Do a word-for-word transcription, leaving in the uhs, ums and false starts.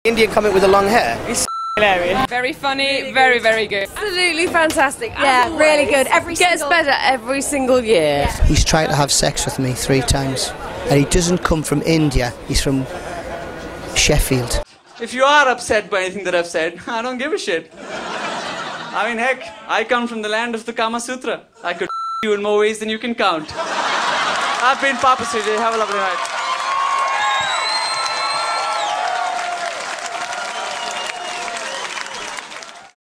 Indian comic with the long hair. He's hilarious. Very funny, really very, very good. Absolutely fantastic. Yeah, Always. really good. Every Gets single... better every single year. Yeah. He's tried to have sex with me three times. And he doesn't come from India, he's from Sheffield. If you are upset by anything that I've said, I don't give a shit. I mean, heck, I come from the land of the Kama Sutra. I could you in more ways than you can count. I've been Papa C J. Have a lovely night.